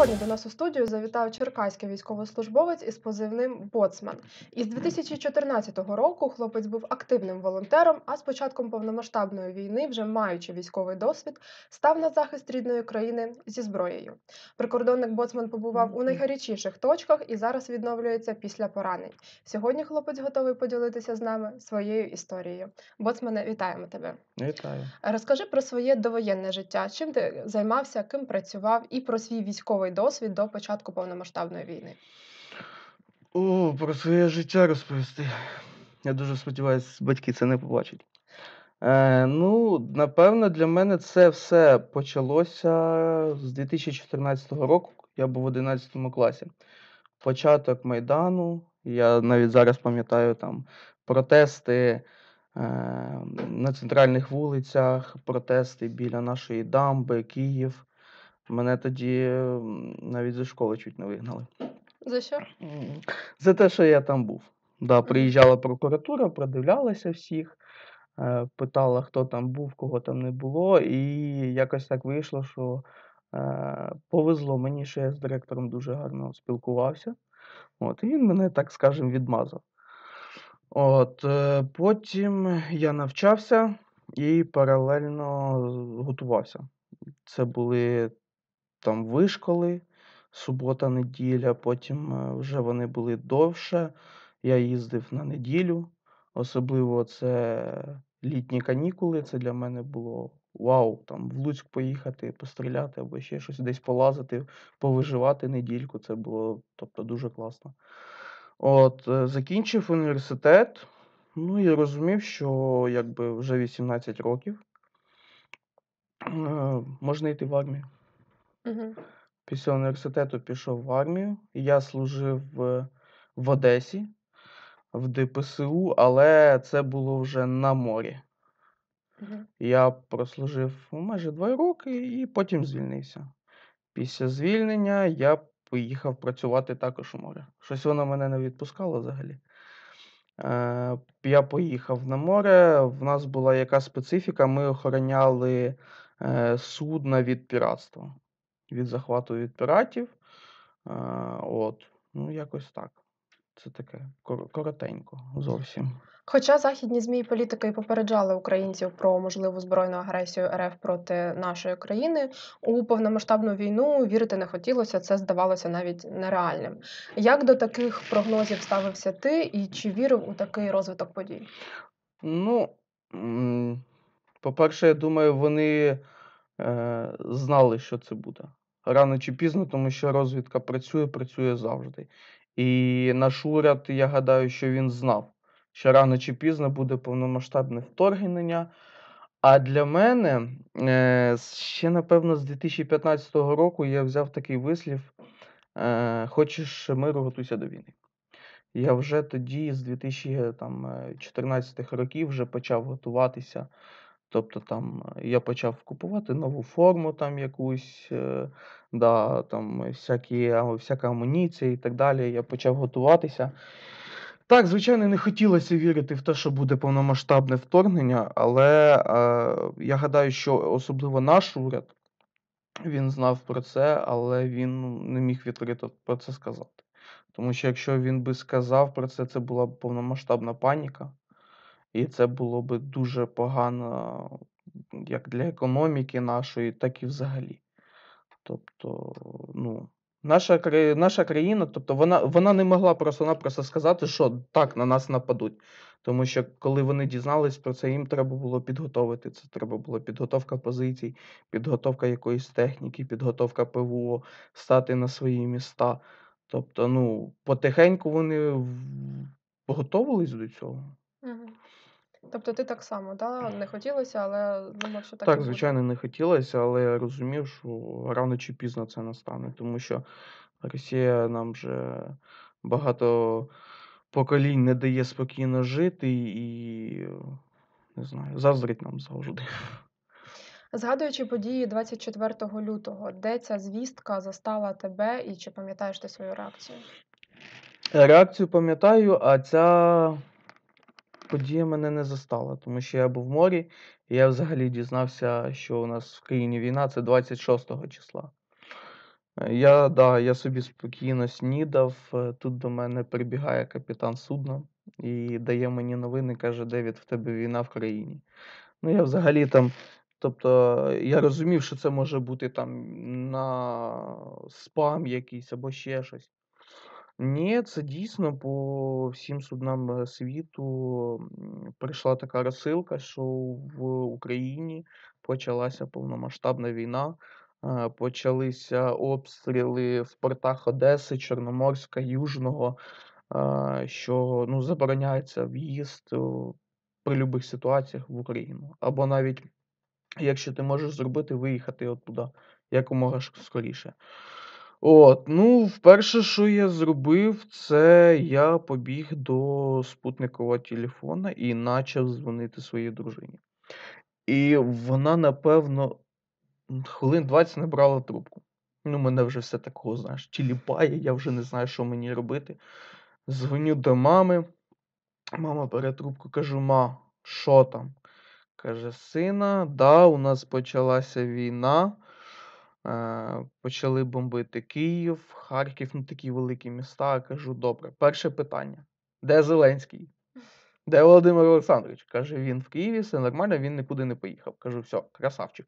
Сьогодні до нас у студію завітав черкаський військовослужбовець із позивним «Боцман». Із 2014 року хлопець був активним волонтером, а з початком повномасштабної війни, вже маючи військовий досвід, став на захист рідної країни зі зброєю. Прикордонник Боцман побував у найгарячіших точках і зараз відновлюється після поранень. Сьогодні хлопець готовий поділитися з нами своєю історією. Боцмане, вітаємо тебе. Вітаю. Розкажи про своє довоєнне життя. Чим ти займався, ким працював і про свій військовий досвід до початку повномасштабної війни. Про своє життя розповісти. Я дуже сподіваюся, батьки це не побачать. Напевно, для мене це все почалося з 2014 року. Я був в 11 класі. Початок Майдану. Я навіть зараз пам'ятаю там протести на центральних вулицях, протести біля нашої дамби, Київ. Мене тоді навіть зі школи чуть не вигнали. За що? За те, що я там був. Да, приїжджала прокуратура, продивлялася всіх, питала, хто там був, кого там не було, і якось так вийшло, що повезло мені, що я з директором дуже гарно спілкувався. І він мене, так скажемо, відмазав. Потім я навчався і паралельно готувався. Це були там вишколи, субота-неділя, потім вже вони були довше. Я їздив на неділю, особливо це літні канікули, це для мене було вау, там в Луцьк поїхати, постріляти або ще щось, десь полазити, повиживати недільку, це було, тобто, дуже класно. Закінчив університет, і розумів, що якби вже 18 років, можна йти в армію. Угу. Після університету пішов в армію. Я служив в Одесі, в ДПСУ, але це було вже на морі. Угу. Я прослужив майже 2 роки і потім звільнився. Після звільнення я поїхав працювати також у море. Щось воно мене не відпускало взагалі. Я поїхав на море, в нас була яка специфіка, ми охороняли судна від піратства. Від захвату від піратів. Якось так. Це таке коротенько зовсім. Хоча західні ЗМІ і політики і попереджали українців про можливу збройну агресію РФ проти нашої країни, у повномасштабну війну вірити не хотілося, це здавалося навіть нереальним. Як до таких прогнозів ставився ти і чи вірив у такий розвиток подій? По-перше, я думаю, вони знали, що це буде. Рано чи пізно, тому що розвідка працює завжди. І наш уряд, я гадаю, що він знав, що рано чи пізно буде повномасштабне вторгнення. А для мене ще, напевно, з 2015 року я взяв такий вислів: хочеш миру, готуйся до війни. Я вже тоді, з 2014 років, вже почав готуватися. Тобто там я почав купувати нову форму там якусь, всяка амуніція і так далі. Я почав готуватися. Так, звичайно, не хотілося вірити в те, що буде повномасштабне вторгнення, але я гадаю, що особливо наш уряд, він знав про це, але він не міг відкрито про це сказати. Тому що якщо він би сказав про це, це була б повномасштабна паніка. І це було би дуже погано як для економіки нашої, так і взагалі. Тобто, наша країна, тобто вона не могла просто-напросто сказати, що так, на нас нападуть. Тому що коли вони дізнались про це, їм треба було підготовити це. Треба була підготовка позицій, підготовка якоїсь техніки, підготовка ПВО, стати на свої міста. Тобто, потихеньку вони готовились до цього. Угу. Тобто ти так само, не хотілося, але думав, що так і Так, буде. звичайно, не хотілося, але я розумів, що рано чи пізно це настане, тому що Росія нам вже багато поколінь не дає спокійно жити і, не знаю, заздрить нам завжди. Згадуючи події 24 лютого, де ця звістка застала тебе і чи пам'ятаєш ти свою реакцію? Реакцію пам'ятаю, а ця подія мене не застала, тому що я був в морі, і я взагалі дізнався, що у нас в країні війна, це 26 числа. Я собі спокійно снідав. Тут до мене прибігає капітан судна і дає мені новини, каже: "Девід, в тебе війна в країні". Ну, я взагалі там, тобто, я розумів, що це може бути там на спам якийсь або ще щось. Ні, це дійсно по всім суднам світу прийшла така розсилка, що в Україні почалася повномасштабна війна. Почалися обстріли в портах Одеси, Чорноморська, Южного, що ну, забороняється в'їзд при любих ситуаціях в Україну. Або навіть якщо ти можеш зробити, виїхати оттуда якомога скоріше. От, ну, вперше, що я зробив, це я побіг до спутникового телефона і почав дзвонити своїй дружині. І вона, напевно, хвилин 20 не брала трубку. Ну, мене вже все такого, знаєш, тіліпає, я вже не знаю, що мені робити. Дзвоню до мами. Мама бере трубку, кажу: "Ма, що там?" Каже: "Сина, да, у нас почалася війна. Почали бомбити Київ, Харків, ну такі великі міста". Кажу: "Добре, перше питання. Де Зеленський? Де Володимир Олександрович?" Каже: "Він в Києві, все нормально, він нікуди не поїхав". Кажу: "Все, красавчик".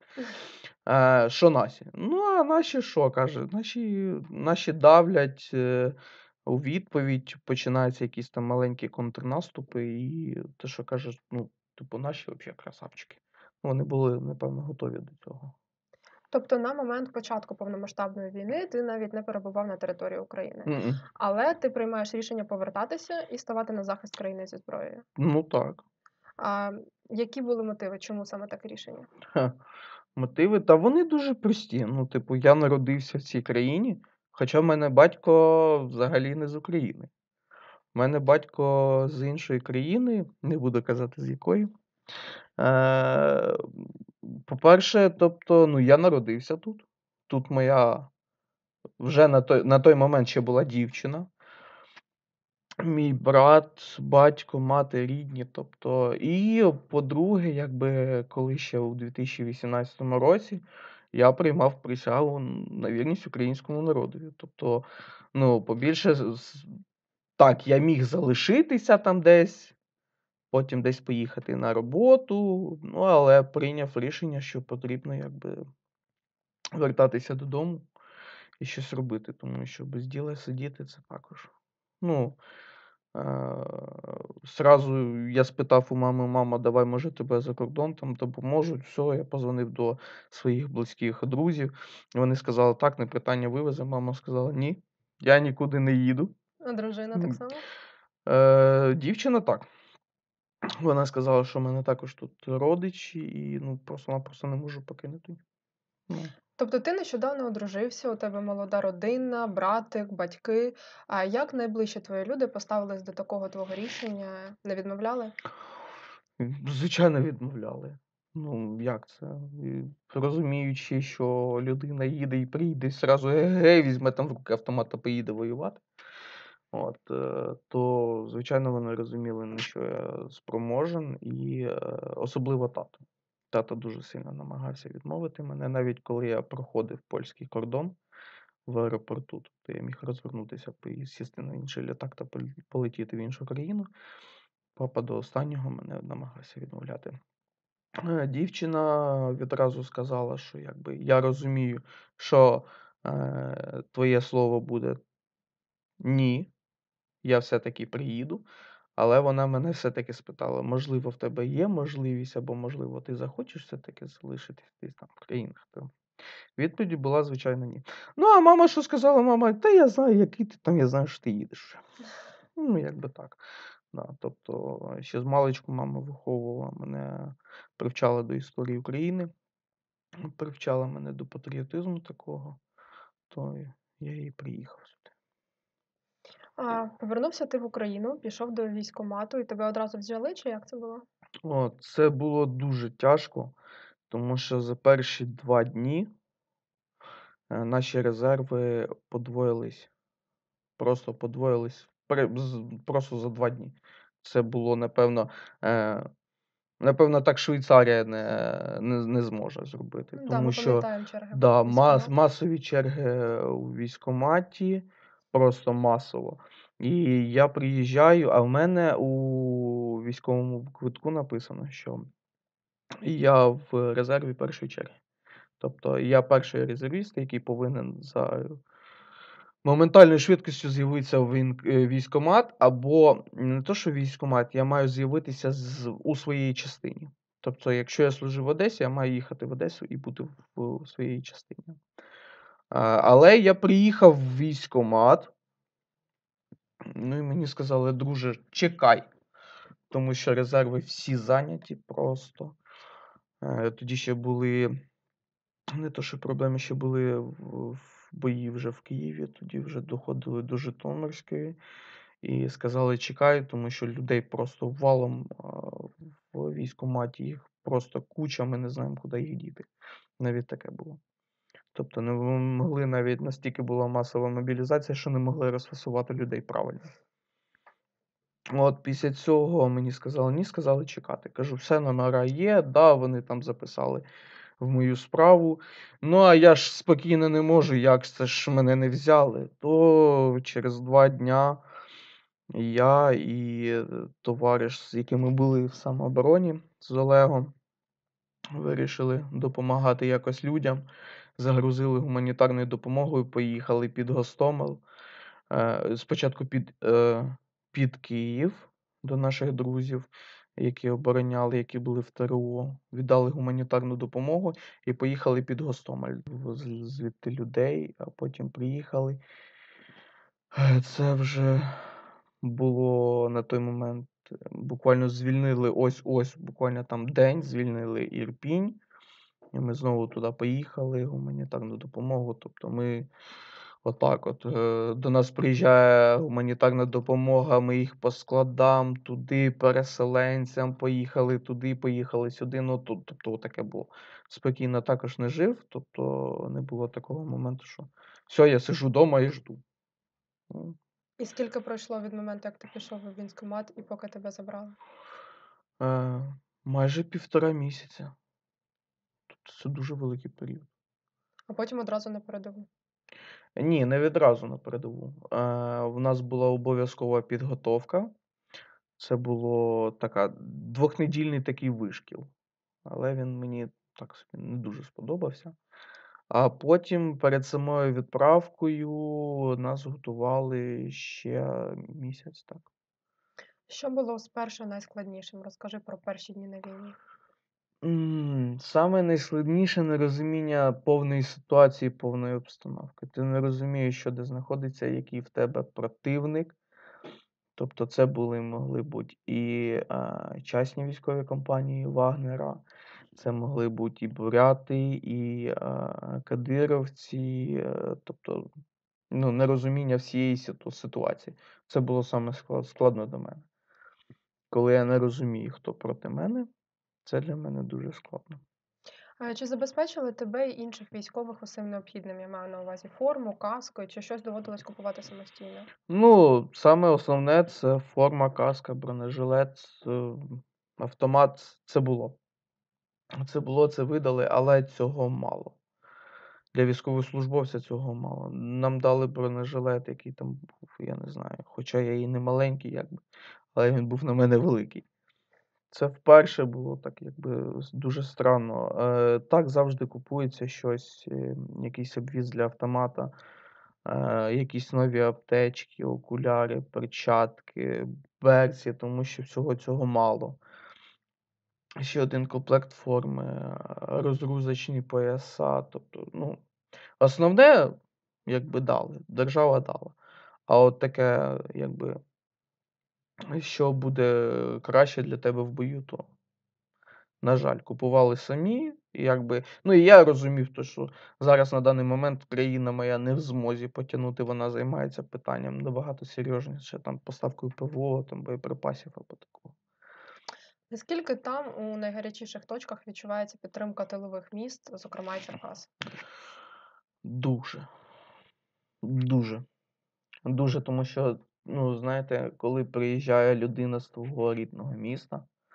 Що наші? Ну, а наші що? Каже: "Наші давлять, у відповідь починаються якісь там маленькі контрнаступи". І те, що кажеш, ну, типу, наші взагалі красавчики. Вони були, напевно, готові до цього. Тобто на момент початку повномасштабної війни ти навіть не перебував на території України, М-м. але ти приймаєш рішення повертатися і ставати на захист країни зі зброєю. Ну так. А які були мотиви? Чому саме таке рішення? Ха. Мотиви, та вони дуже прості. Ну, типу, я народився в цій країні, хоча в мене батько взагалі не з України. У мене батько з іншої країни, не буду казати з якої. Е, По-перше, тобто, ну, я народився тут. Тут моя вже на той момент ще була дівчина. Мій брат, батько, мати рідні. Тобто, і по-друге, якби коли ще у 2018 році я приймав присягу на вірність українському народові. Тобто, ну, побільше так, я міг залишитися там десь, потім десь поїхати на роботу, ну, але прийняв рішення, що потрібно якби вертатися додому і щось робити, тому що без діла сидіти це також. Ну, сразу я спитав у мами: "Мама, давай, може, тебе за кордон там допоможуть". Все, я позвонив до своїх близьких друзів. Вони сказали: "Так, не питання, вивеземо". Мама сказала: "Ні, я нікуди не їду". А дружина так М, само? Дівчина так. Вона сказала, що в мене також тут родичі, і ну просто-напросто не можу покинути. Ну. Тобто ти нещодавно одружився, у тебе молода родина, братик, батьки. А як найближчі твої люди поставились до такого твого рішення? Не відмовляли? Звичайно, відмовляли. Ну, як це? Розуміючи, що людина їде і приїде, і зразу ге-ге, візьме там в руки автомат та поїде воювати. От, то, звичайно, вони розуміли, на що я спроможен, і особливо тато. Тато дуже сильно намагався відмовити мене, навіть коли я проходив польський кордон в аеропорту, тобто я міг розвернутися, сісти на інший літак та полетіти в іншу країну. Папа до останнього мене намагався відмовляти. Дівчина відразу сказала, що якби я розумію, що твоє слово буде ні, я все-таки приїду. Але вона мене все-таки спитала: можливо, в тебе є можливість, або, можливо, ти захочеш все-таки залишитись десь там в країнах. Відповідь була, звичайно, ні. Ну, а мама що сказала? Мама: "Та я знаю, який ти там, я знаю, що ти їдеш вже". Ну, якби так. Да, тобто, ще з маличку мама виховувала мене, привчала до історії України, привчала мене до патріотизму такого, то я і приїхав сюди. А повернувся ти в Україну, пішов до військкомату і тебе одразу взяли, чи як це було? Це було дуже тяжко, тому що за перші 2 дні наші резерви подвоїлись. Просто подвоїлись просто за 2 дні. Це було, напевно, е, Напевно, так Швейцарія не зможе зробити, Ну да, тому ми що пам'ятаємо черги в да, військкомат. масові черги у військкоматі, просто масово. І я приїжджаю, а в мене у військовому квитку написано, що я в резерві першої черги. Тобто я перший резервіст, який повинен за моментальною швидкістю з'явитися в військкомат, або не то, що військкомат, я маю з'явитися у своїй частині. Тобто, якщо я служив в Одесі, я маю їхати в Одесу і бути в своїй частині. Але я приїхав в військкомат, ну і мені сказали, друже, чекай, тому що резерви всі зайняті просто. Тоді ще були, не то, що проблеми, ще були в бої вже в Києві, тоді вже доходили до Житомирської. І сказали, чекай, тому що людей просто валом в військкоматі, їх просто куча, ми не знаємо, куди їх діти. Навіть таке було. Тобто не могли навіть настільки була масова мобілізація, що не могли розфасувати людей правильно. От після цього мені сказали, ні, сказали чекати. Кажу, все, номера є, да, вони там записали в мою справу. Ну, а я ж спокійно не можу, як це ж мене не взяли. То через 2 дня я і товариш, з яким ми були в самообороні з Олегом, вирішили допомагати якось людям. Загрузили гуманітарною допомогою, поїхали під Гостомел. Спочатку під Київ до наших друзів, які обороняли, які були в ТРО. Віддали гуманітарну допомогу і поїхали під Гостомель. Вивезли звідти людей, а потім приїхали. Це вже було на той момент, буквально звільнили ось, буквально там день звільнили Ірпінь, і ми знову туди поїхали, гуманітарну допомогу. Тобто ми отак от, до нас приїжджає гуманітарна допомога, ми їх по складам, туди переселенцям поїхали, туди поїхали, сюди. Ну, тобто таке було. Спокійно також не жив, тобто не було такого моменту, що все, я сижу вдома і жду. Ну, І скільки пройшло від моменту, як ти пішов у військкомат і поки тебе забрали? Майже 1,5 місяця. Тобто це дуже великий період. А потім одразу на передову. Ні, не відразу на передову. В нас була обов'язкова підготовка. Це було така 2-недільний такий вишкіл, але він мені так собі не дуже сподобався. А потім перед самою відправкою нас готували ще місяць, так. Що було спершу найскладнішим? Розкажи про перші дні на війні. Саме найскладніше нерозуміння повної ситуації, повної обстановки. Ти не розумієш, що де знаходиться, який в тебе противник. Тобто це могли бути і частні військові компанії Вагнера, це могли бути і буряти, і кадировці, тобто нерозуміння всієї ситуації. Це було саме складно до мене. Коли я не розумію, хто проти мене, це для мене дуже складно. Чи забезпечили тебе і інших військових усім необхідним? Я маю на увазі форму, каску, чи щось доводилось купувати самостійно? Ну, саме основне це форма, каска, бронежилет, автомат. Це було. Це видали, але цього мало. Для військовослужбовця цього мало. Нам дали бронежилет, який там був, я не знаю, хоча я і не маленький, якби, але він був на мене великий. Це вперше було так, якби дуже странно. Так завжди купується щось, якийсь обвіз для автомата, якісь нові аптечки, окуляри, перчатки, берці, тому що всього цього мало. Ще один комплект форми, розгрузочні пояса. Тобто, основне, якби дали, держава дала. А от таке, якби, що буде краще для тебе в бою, то, на жаль, купували самі. І якби, і я розумів, що зараз на даний момент країна моя не в змозі потягнути, вона займається питанням набагато серйозніше, там, поставкою ПВО, там, боєприпасів або такого. Наскільки там у найгарячіших точках відчувається підтримка тилових міст, зокрема і Черкас? Дуже. Дуже. Дуже, тому що, знаєте, коли приїжджає людина з твого рідного міста,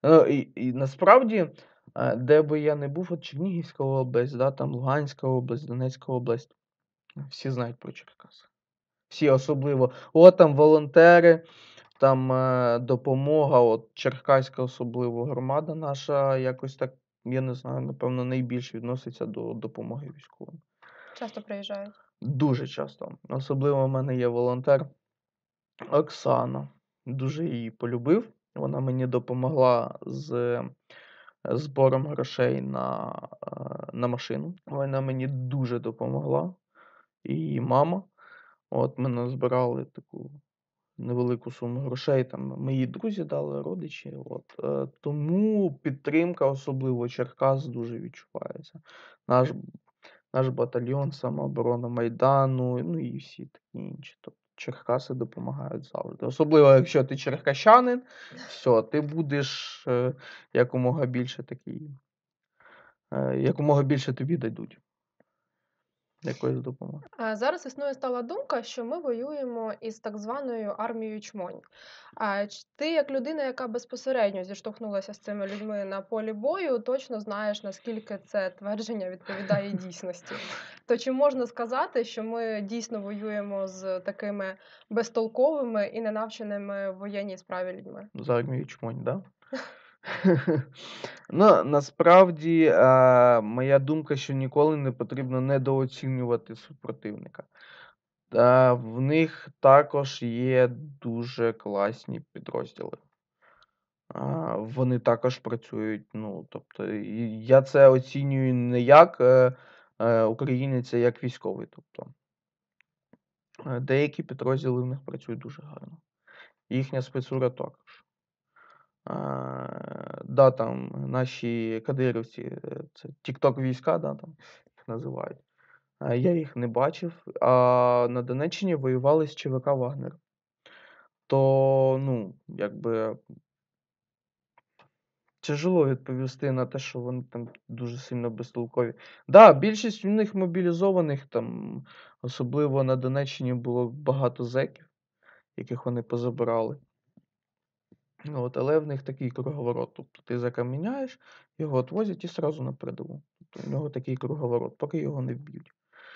І насправді, де би я не був, от Чернігівська область, да, там Луганська область, Донецька область, всі знають про Черкаси. Всі особливо. От там волонтери, там допомога, от Черкаська особливо громада наша якось так, я не знаю, напевно, найбільше відноситься до допомоги військовим. Часто приїжджають. Дуже часто. Особливо в мене є волонтер Оксана. Дуже її полюбив. Вона мені допомогла з збором грошей на машину. Вона мені дуже допомогла. І її мама. От ми назбирали таку невелику суму грошей. Там мої друзі дали, родичі. Тому підтримка, особливо Черкас, дуже відчувається. Наш наш батальйон, самооборона Майдану, ну і всі такі інші. Тобто Черкаси допомагають завжди. Особливо, якщо ти черкащанин, все, ти будеш якомога більше такий, якомога більше тобі дадуть якоїсь допомоги. Зараз існує стала думка, що ми воюємо із так званою армією чмонь. Ти, як людина, яка безпосередньо зіштовхнулася з цими людьми на полі бою, точно знаєш, наскільки це твердження відповідає дійсності. То чи можна сказати, що ми дійсно воюємо з такими безтолковими і ненавченими в воєнній справі людьми? За армію чмонь, да? Ну, насправді, моя думка, що ніколи не потрібно недооцінювати супротивника. В них також є дуже класні підрозділи. Вони також працюють, ну, тобто, я це оцінюю не як українець, а як військовий. Тобто, деякі підрозділи в них працюють дуже гарно. Їхня спецура також. Да, там наші кадирівці, це тікток війська, да, там їх називають. Я їх не бачив. А на Донеччині воювали з ЧВК Вагнер. То, ну, якби тяжело відповісти на те, що вони там дуже сильно безтолкові. Да, більшість у них мобілізованих, там, особливо на Донеччині було багато зеків, яких вони позабирали. Але в них такий круговорот. Тобто ти зека міняєш, його відвозять і сразу на передову. Тобто в нього такий круговорот, поки його не вб'ють.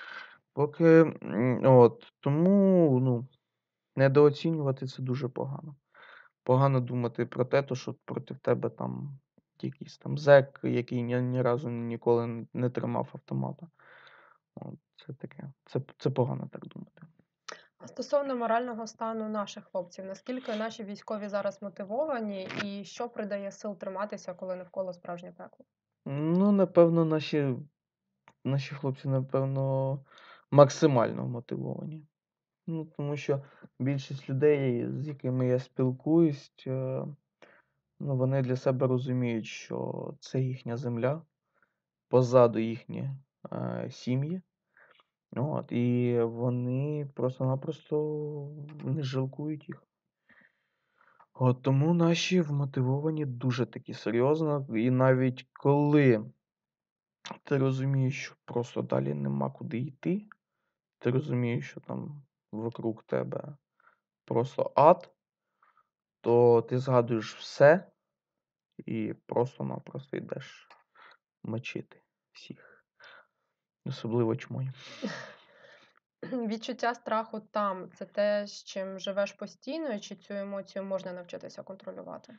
Тому, ну, недооцінювати це дуже погано. Погано думати про те, що проти тебе там якийсь там зек, який ні разу ніколи не тримав автомата. Це таке. Це погано так думати. А стосовно морального стану наших хлопців, наскільки наші військові зараз мотивовані і що придає сил триматися, коли навколо справжнє пекло? Ну, напевно, наші хлопці, напевно, максимально мотивовані. Ну, тому що більшість людей, з якими я спілкуюсь, ну, вони для себе розуміють, що це їхня земля, позаду їхні сім'ї. І вони просто-напросто не жалкують їх. Тому наші вмотивовані дуже таки серйозно. І навіть коли ти розумієш, що просто далі нема куди йти, ти розумієш, що там вокруг тебе просто ад, то ти згадуєш все і просто-напросто йдеш мочити всіх. Особливо чмонь. Відчуття страху там це те, з чим живеш постійно, чи цю емоцію можна навчитися контролювати?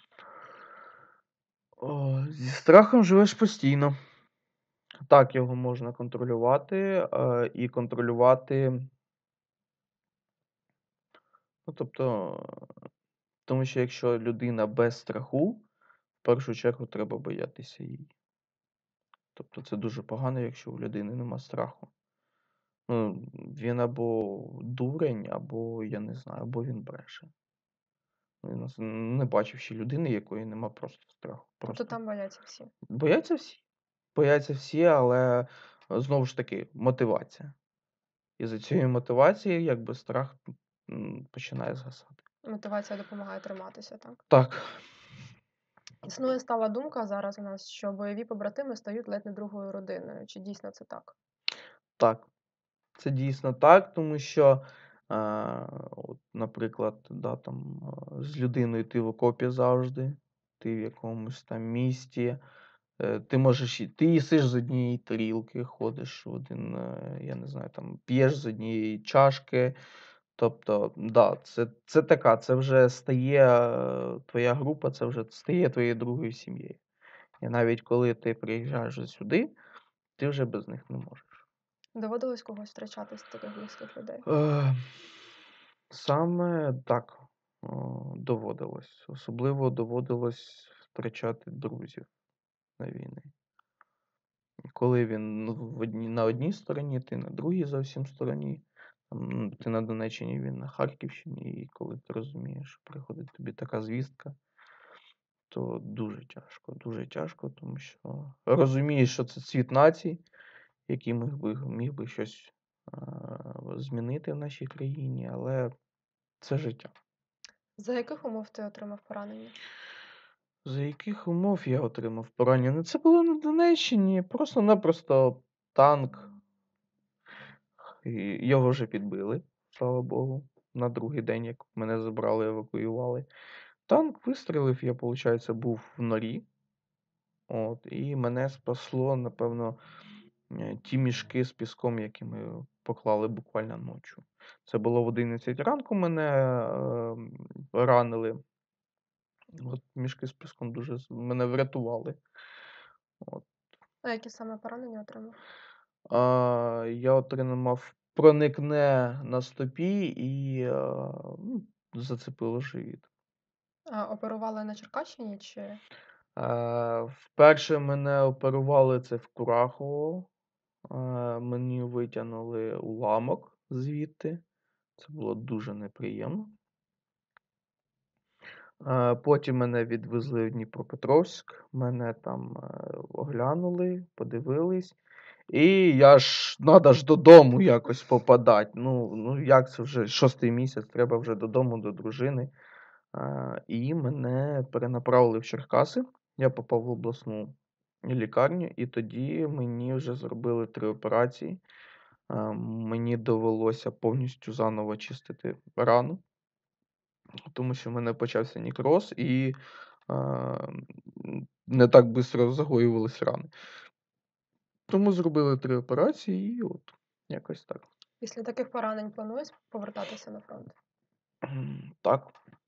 Зі страхом живеш постійно. Так, його можна контролювати, і контролювати, ну, тобто, тому що якщо людина без страху, в першу чергу треба боятися її. Тобто це дуже погано, якщо у людини нема страху. Ну, він або дурень, або, я не знаю, або він бреше. Не бачив ще людини, якої нема просто страху. Тобто Просто там бояться всі. бояться всі. Бояться всі, але знову ж таки, мотивація. І за цієї мотивації, якби страх починає згасати. Мотивація допомагає триматися, так? Так, Існує стала думка зараз у нас, що бойові побратими стають ледь не другою родиною. Чи дійсно це так? так. Це дійсно так, тому що, наприклад, да, там, з людиною ти в окопі завжди. ти в якомусь там місті, ти їсиш з однієї тарілки, ходиш в один, я не знаю, там п'єш з однієї чашки. Тобто, да, це вже стає твоя група, це вже стає твоєю другою сім'єю. І навіть коли ти приїжджаєш вже сюди, ти вже без них не можеш. Доводилось когось втрачати з таких близьких людей? Е, Саме так, доводилось. Особливо доводилось втрачати друзів на війні. Коли він на одній стороні, ти на другій зовсім стороні. Там, ти на Донеччині, він на Харківщині, і коли ти розумієш, що приходить тобі така звістка, то дуже тяжко, тому що розумієш, що це цвіт нації, який міг би щось змінити в нашій країні, але це життя. За яких умов ти отримав поранення? За яких умов я отримав поранення? Ну, це було на Донеччині, просто-напросто танк. І його вже підбили, слава Богу, на другий день, як мене забрали, евакуювали. Танк вистрілив, я, виходить, був в норі. От, і мене спасло, напевно, ті мішки з піском, які ми поклали буквально ночі. Це було в 11 ранку, мене ранили. От мішки з піском мене врятували. От. А які саме поранення отримав? Я отримав проникне на стопі і зацепило живіт. А оперували на Черкащині чи Вперше мене оперували це в Курахово. Мені витягнули уламок звідти. Це було дуже неприємно. Потім мене відвезли в Дніпропетровськ, мене там оглянули, подивились. І надо ж додому якось попадати. Ну як це вже 6-й місяць, треба вже додому до дружини. І мене перенаправили в Черкаси. Я попав в обласну лікарню, і тоді мені вже зробили 3 операції. Мені довелося повністю заново чистити рану, тому що в мене почався некроз і не так швидко загоювались рани. Тому зробили 3 операції і от якось так. після таких поранень плануєш повертатися на фронт? Так.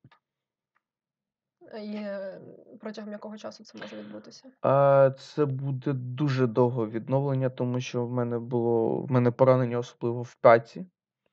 І протягом якого часу це може відбутися? Це буде дуже довго відновлення, тому що в мене поранення, особливо в п'ятці.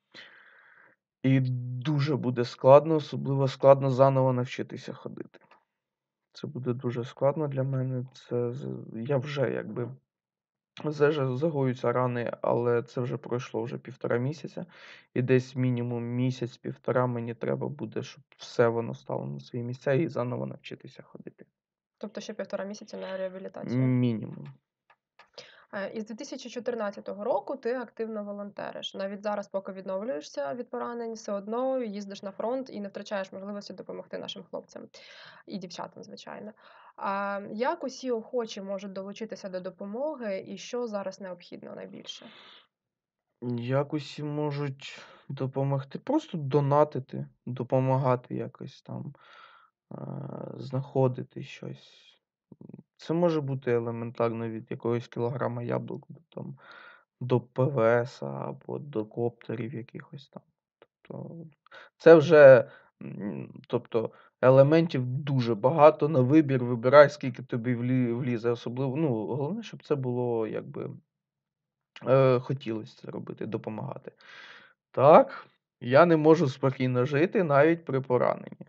І дуже буде складно, особливо складно заново навчитися ходити. Це буде дуже складно для мене. Я вже якби загоюються рани, але це вже пройшло вже 1,5 місяця. І десь мінімум місяць-1,5 мені треба буде, щоб все воно стало на свої місця і заново навчитися ходити. Тобто ще 1,5 місяця на реабілітацію? Мінімум. Із 2014 року ти активно волонтериш. Навіть зараз, поки відновлюєшся від поранень, все одно їздиш на фронт і не втрачаєш можливості допомогти нашим хлопцям і дівчатам, звичайно. А як усі охочі можуть долучитися до допомоги і що зараз необхідно найбільше? Як усі можуть допомогти? Просто донатити, допомагати якось там, знаходити щось. Це може бути елементарно від якогось кілограма яблук до ПВС або до коптерів якихось там. Тобто, це вже, елементів дуже багато на вибір. Вибирай, скільки тобі влізе. Особливо, головне, щоб це було якби хотілося це робити, допомагати. Так, я не можу спокійно жити навіть при пораненні.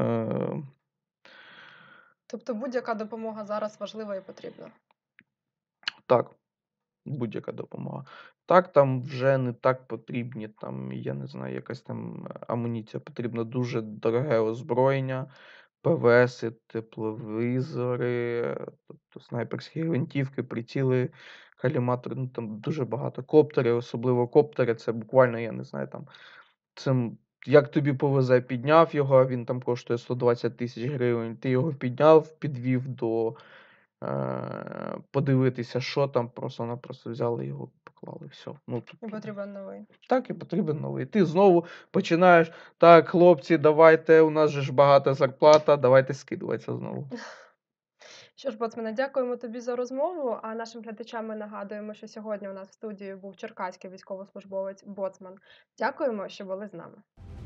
Тобто будь-яка допомога зараз важлива і потрібна. Так, будь-яка допомога. Так, там вже не так потрібні, я не знаю, якась там амуніція. Потрібно дуже дороге озброєння, ПВСи, тепловізори, тобто снайперські гвинтівки, приціли, каліматори, там дуже багато. Коптери, особливо коптери, це буквально, я не знаю, як тобі повезе, підняв його, він там коштує 120 000 гривень, ти його підняв, підвів до подивитися, що там, просто-напросто взяли його, поклали, все. Ну, І тобто, потрібен новий. так, і потрібен новий. Ти знову починаєш: "Так, хлопці, давайте, у нас же ж багата зарплата, давайте скидуватися знову". Що ж, боцмане, дякуємо тобі за розмову. А нашим глядачам ми нагадуємо, що сьогодні у нас в студії був черкаський військовослужбовець боцман. Дякуємо, що були з нами.